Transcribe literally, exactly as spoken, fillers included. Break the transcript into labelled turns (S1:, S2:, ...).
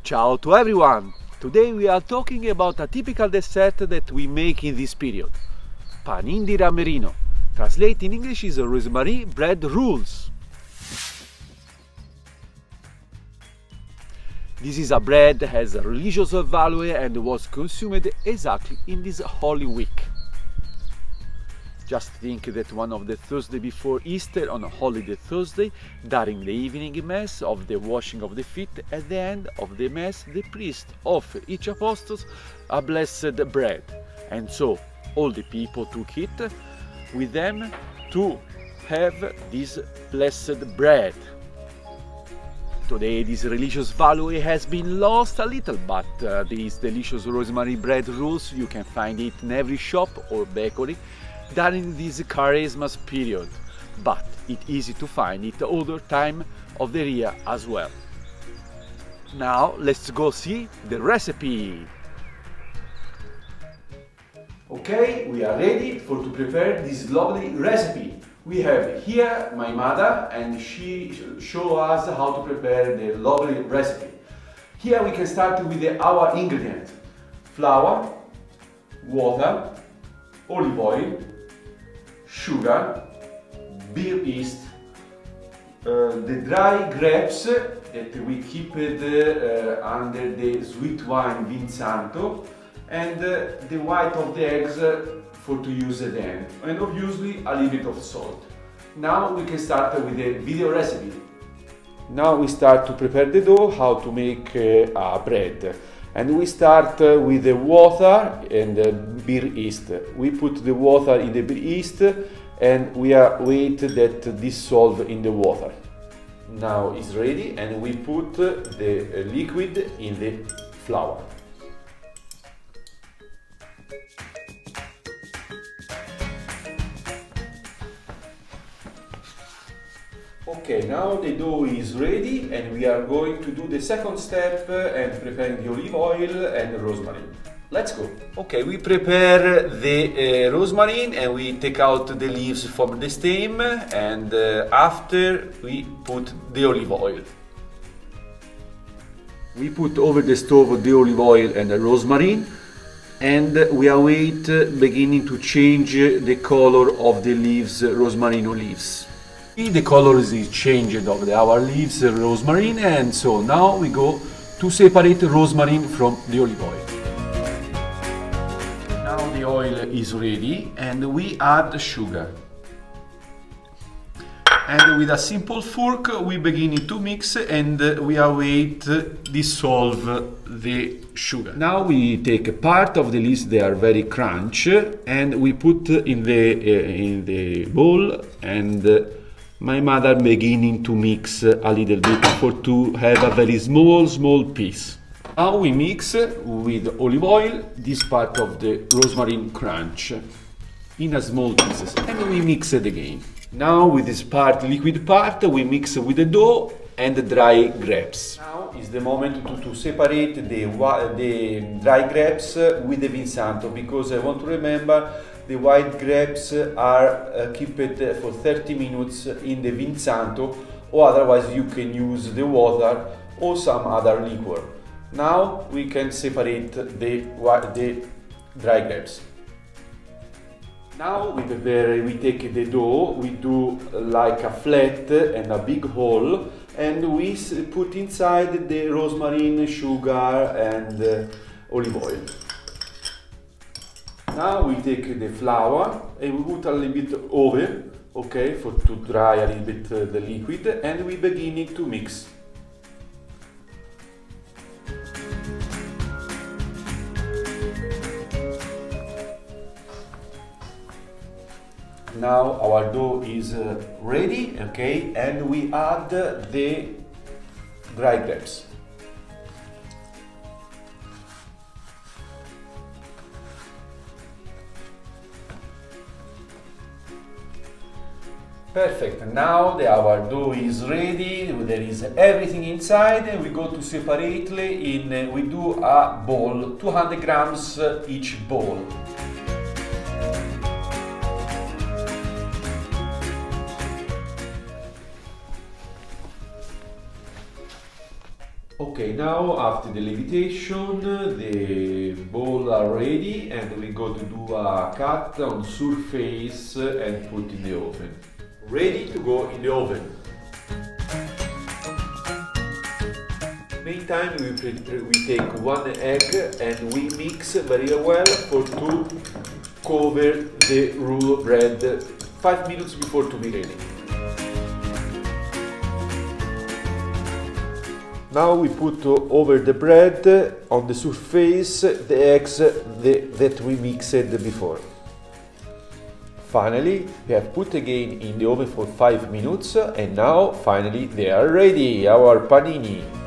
S1: Ciao to everyone! Today we are talking about a typical dessert that we make in this period. Panin di Ramerino. Translate in English is rosemary bread rolls. This is a bread that has a religious value and was consumed exactly in this Holy Week. Just think that one of the Thursday before Easter, on a holiday Thursday, during the evening Mass of the washing of the feet, at the end of the Mass, the priest offered each apostle a blessed bread. And so all the people took it with them to have this blessed bread. Today this religious value has been lost a little, but uh, these delicious rosemary bread rolls you can find it in every shop or bakery during this Christmas period, but it's easy to find it other time of the year as well. Now let's go see the recipe. Okay, we are ready for to prepare this lovely recipe. We have here my mother and she show us how to prepare the lovely recipe. Here we can start with the, our ingredients: flour, water, olive oil, sugar, beer yeast, uh, the dry grapes that we keep it, uh, under the sweet wine Vinsanto, and uh, the white of the eggs uh, for to use at the end, and obviously a little bit of salt. Now we can start with the video recipe. Now we start to prepare the dough, how to make uh, a bread. And we start uh, with the water and the beer yeast. We put the water in the beer yeast and we are wait that dissolve in the water. Now it's ready and we put the liquid in the flour. Okay, now the dough is ready and we are going to do the second step and preparing the olive oil and rosemary. Let's go. Okay, we prepare the uh, rosemary and we take out the leaves from the stem, and uh, after we put the olive oil. We put over the stove the olive oil and the rosemary, and we await beginning to change the color of the leaves, rosmarino leaves. The color is changed of the, our leaves, rosemary, and so now we go to separate rosemary from the olive oil. Now the oil is ready and we add sugar. And with a simple fork we begin to mix and we await dissolve the sugar. Now we take a part of the leaves, they are very crunchy, and we put in the, uh, in the bowl, and uh, my mother beginning to mix a little bit for to have a very small, small piece. Now we mix with olive oil this part of the rosemary crunch in a small pieces, and we mix it again. Now with this part, liquid part, we mix with the dough and the dry grapes. Now is the moment to, to separate the, the dry grapes with the Vinsanto, because I want to remember the white grapes are uh, kept for thirty minutes in the Vinsanto, or otherwise you can use the water or some other liquor. Now we can separate the, the dry grapes. Now we prepare, we take the dough, we do like a flat and a big hole, and we put inside the rosemary, sugar and uh, olive oil. Now we take the flour and we put a little bit over, okay, for to dry a little bit uh, the liquid, and we begin to mix. Now our dough is uh, ready, okay, and we add the dry grapes. Perfect. Now the, our dough is ready. There is everything inside. We go to separately in. Uh, we do a bowl, two hundred grams each bowl.
S2: Okay, now after the levitation, the balls are ready and we go to do a cut on surface and put in the oven. Ready to go in the oven. Meantime, we, we take one egg and we mix very well for to cover the roux bread five minutes before to be ready. Now we put over the bread on the surface the eggs the, that we mixed before. Finally, we have put again in the oven for five minutes and now finally they are ready, our panini.